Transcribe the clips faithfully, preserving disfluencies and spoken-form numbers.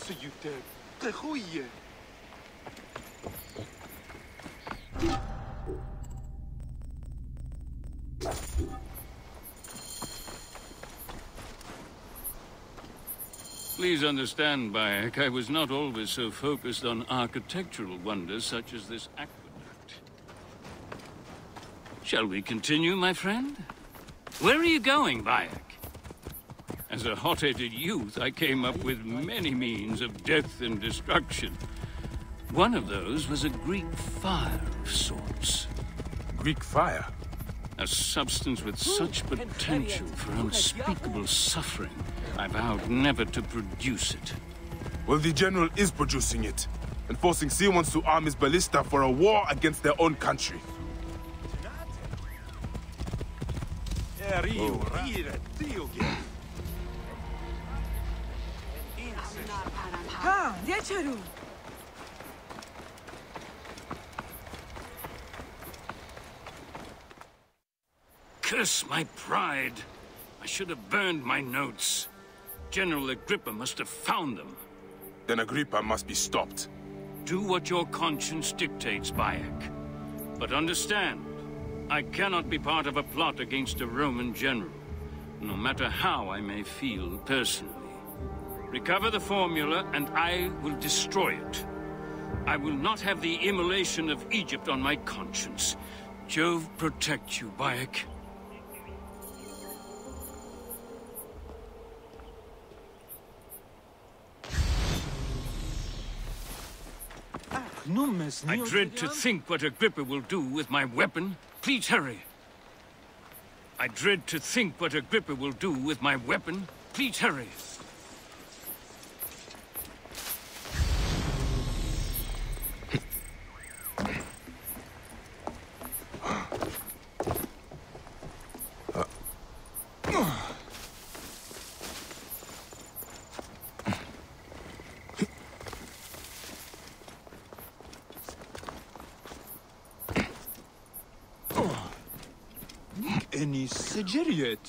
absolute de goeie. Please understand, Bayek, I was not always so focused on architectural wonders such as this aqueduct. Shall we continue, my friend? Where are you going, Bayek? As a hot-headed youth, I came up with many means of death and destruction. One of those was a Greek fire of sorts. Greek fire? A substance with such potential for unspeakable suffering, I vowed never to produce it. Well, the General is producing it, and forcing Siwans to arm his ballista for a war against their own country. Curse my pride! I should have burned my notes. General Agrippa must have found them. Then Agrippa must be stopped. Do what your conscience dictates, Bayek. But understand, I cannot be part of a plot against a Roman general, no matter how I may feel personally. Recover the formula, and I will destroy it. I will not have the immolation of Egypt on my conscience. Jove protect you, Bayek. I dread to think what Agrippa will do with my weapon. Please hurry. I dread to think what Agrippa will do with my weapon. Please hurry. Any Sigiriot?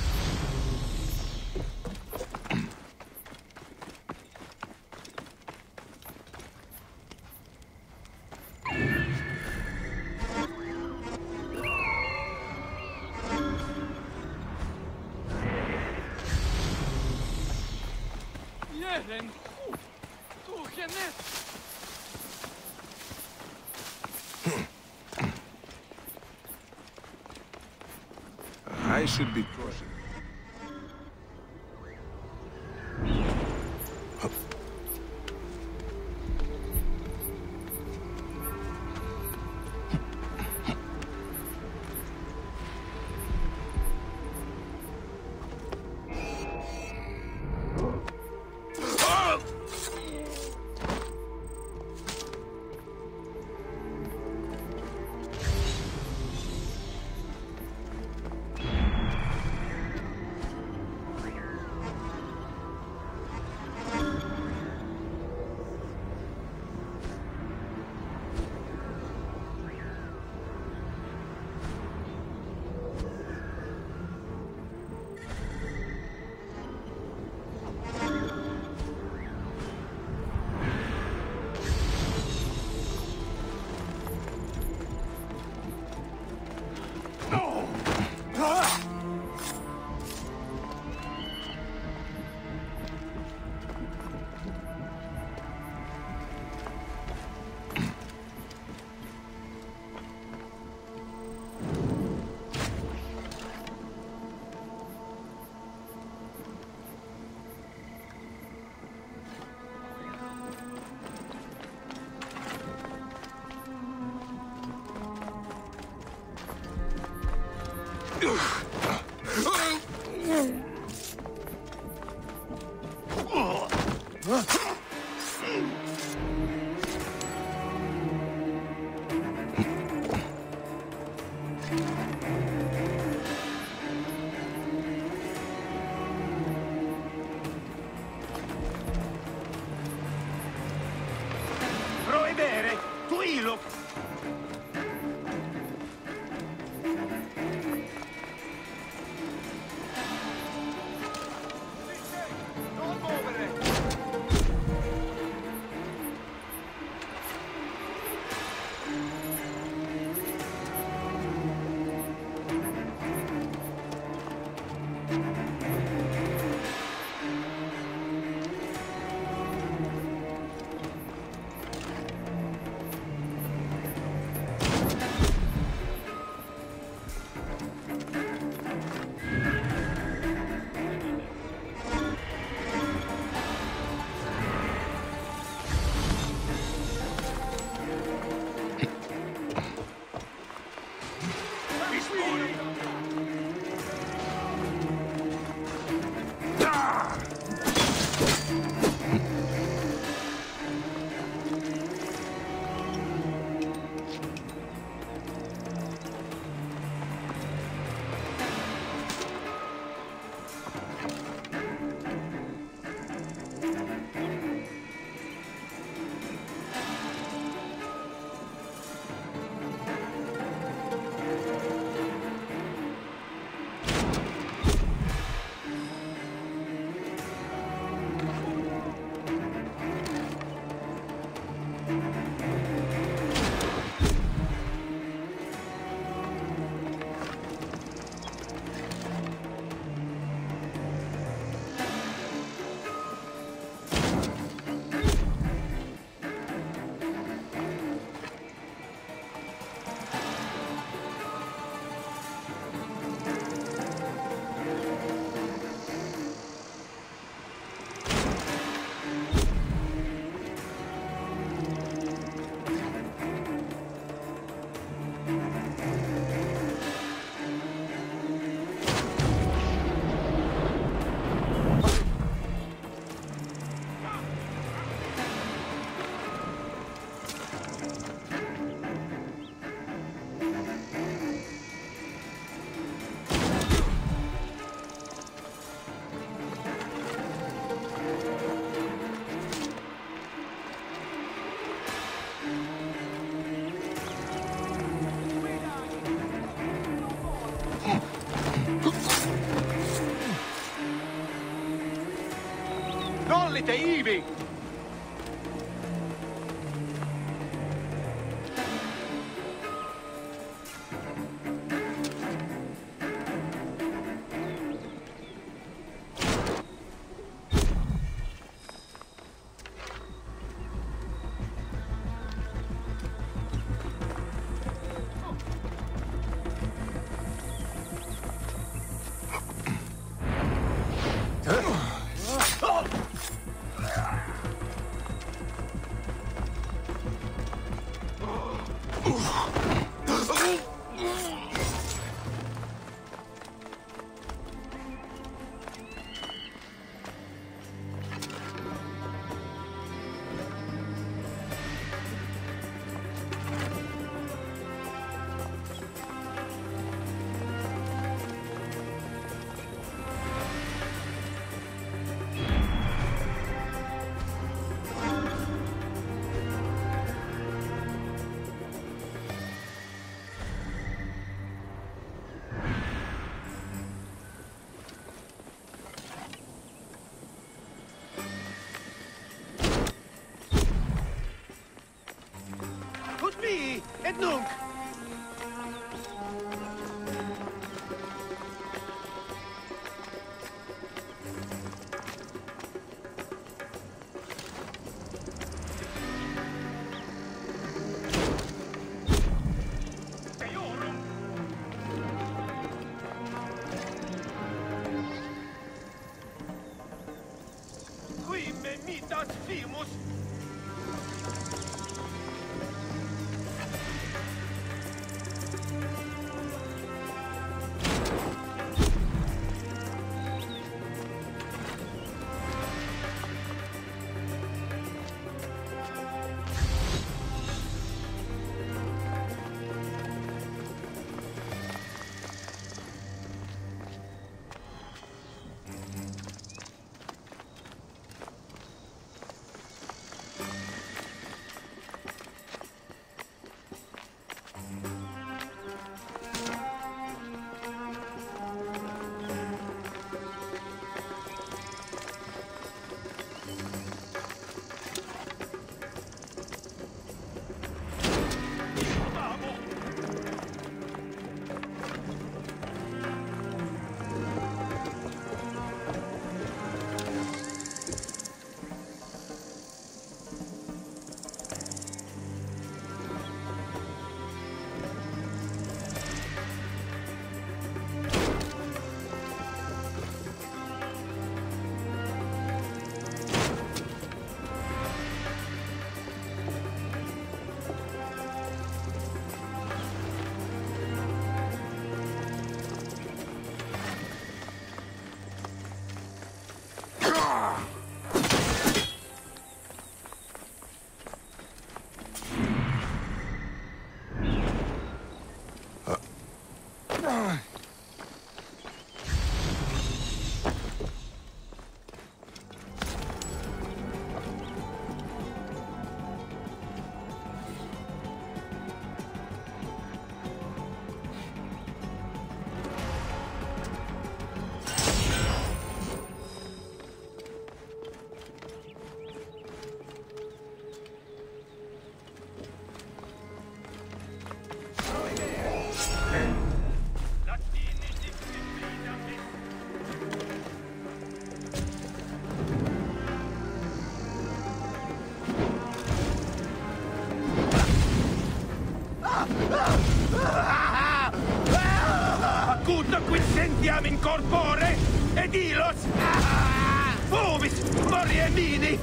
Jeren, toch je net? I should be cautious. Proibere, tuilo. Non muovere! Ite ivi! Et nunc! Qui me mitas fimus! Acuta quid sentiam in corpore, ed ilos fumis moriemini,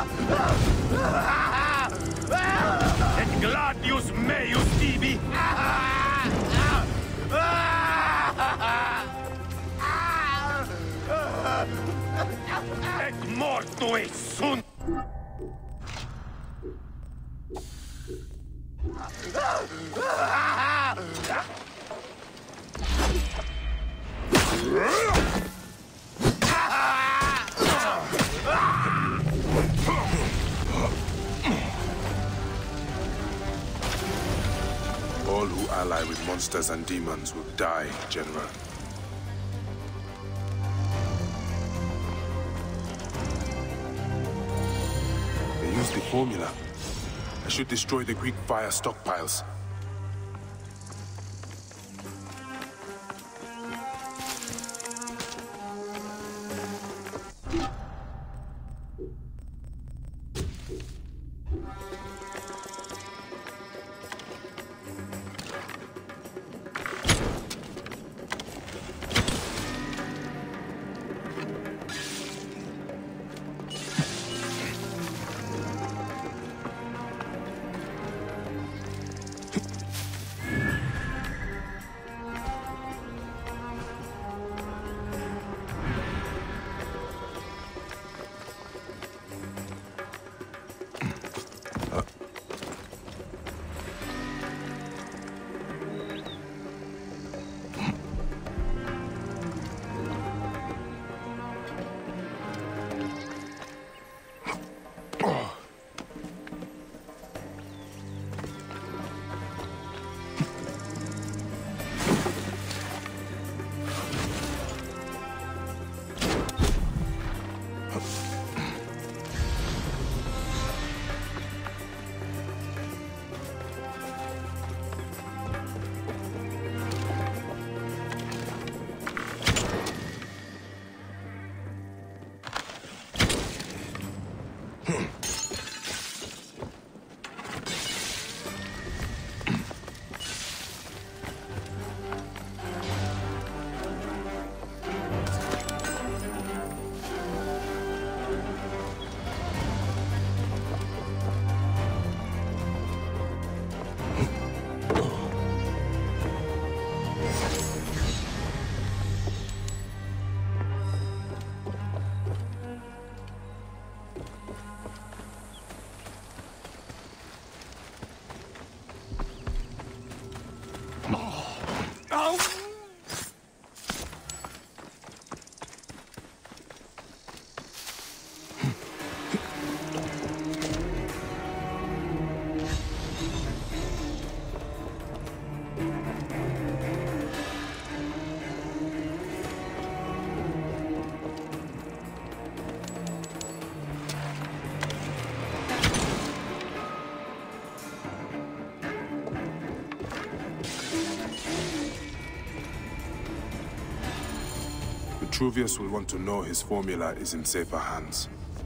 et gladius meius tibi, et mortui sunt. All who ally with monsters and demons will die, General. use the formula. I should destroy the Greek fire stockpiles. Vitruvius will want to know his formula is in safer hands.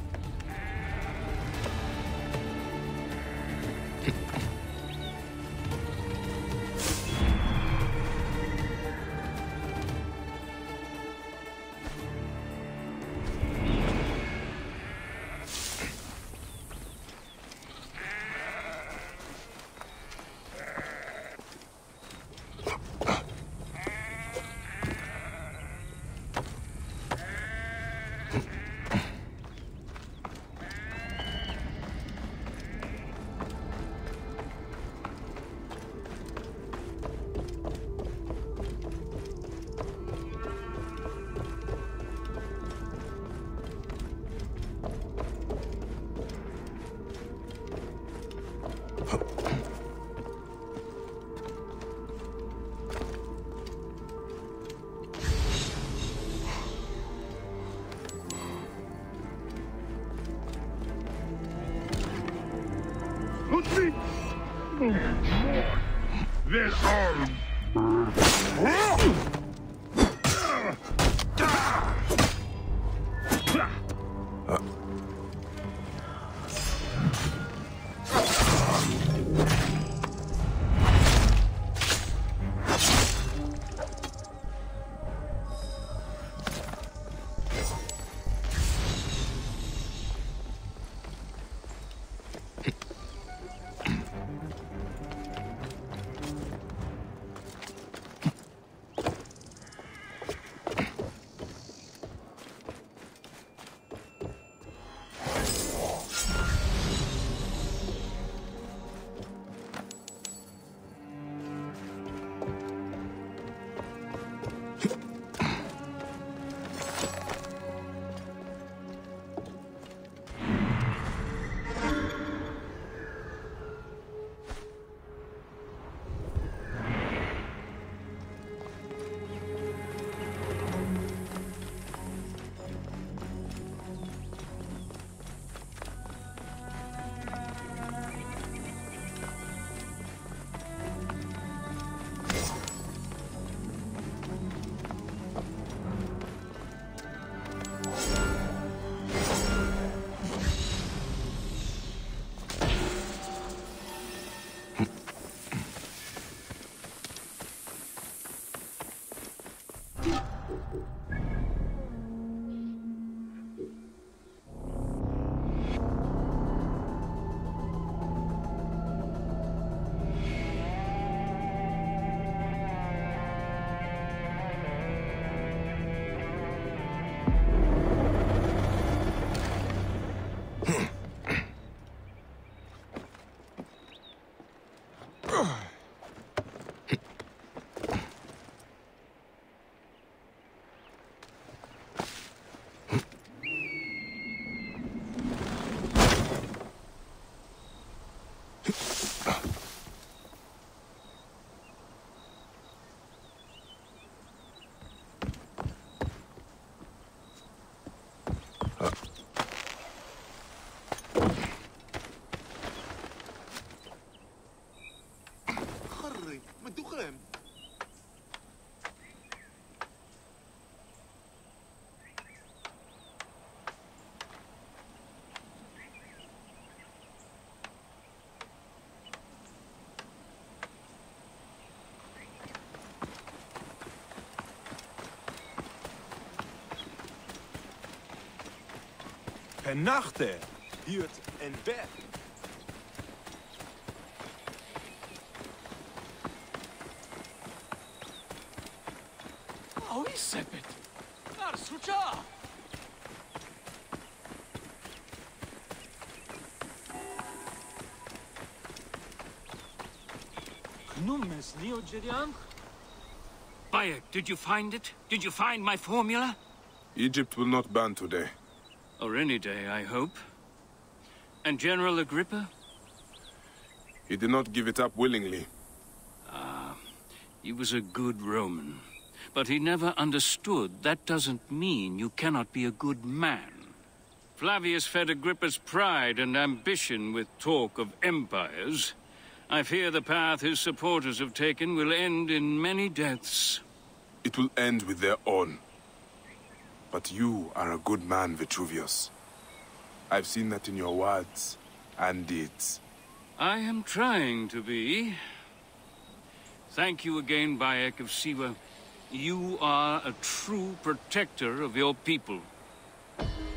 Their arm. Nachte huurt een bed. Oh, is het? Naar Sucha! Knumes Neo Jedian? Bayek, did you find it? Did you find my formula? Egypt will not ban today. Or any day, I hope. And General Agrippa? He did not give it up willingly. Ah, he was a good Roman. But he never understood that doesn't mean you cannot be a good man. Flavius fed Agrippa's pride and ambition with talk of empires. I fear the path his supporters have taken will end in many deaths. It will end with their own. But you are a good man, Vitruvius. I've seen that in your words and deeds. I am trying to be. Thank you again, Bayek of Siwa. You are a true protector of your people.